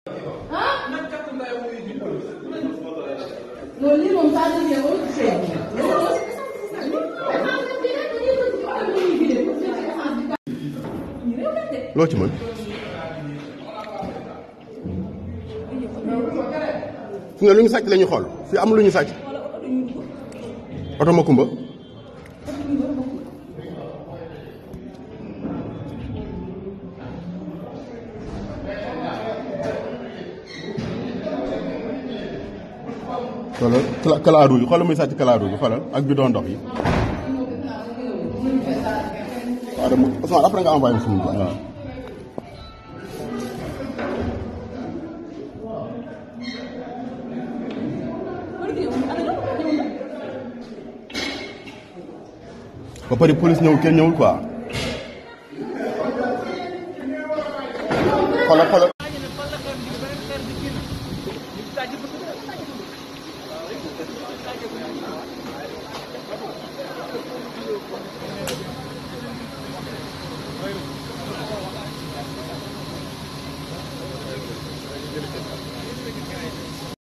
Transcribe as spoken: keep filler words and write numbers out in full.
loolu lii moom saa dëgg yow loo ci mën. fi nga lu ñu sàcc la ñu xool fi am lu ñu sàcc. oto ma kumba. xoolal kalaadu yi xoolal muy sàcc kalaadu yi xoolal ak bidon ndox yi. waaw dama Ousmane après nga envoyé fi mu waaw. ba pare police ñëwul kenn ñëwul quoi. xoolal xoolal. Thank you.